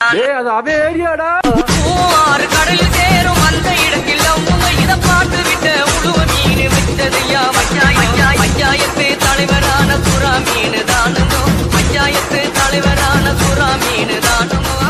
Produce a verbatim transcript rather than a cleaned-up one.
அது அவன் ஏரியாடா. ஆறு கடலில் சேரும் அந்த இடத்தில் அவங்க இதை பாட்டு விட்ட உழுவ மீன் விட்டதையா பஞ்சாயத்து தலைவரான சுறா மீன் தானுங்க பஞ்சாயத்து தலைவரான சுறா மீன் தானுங்க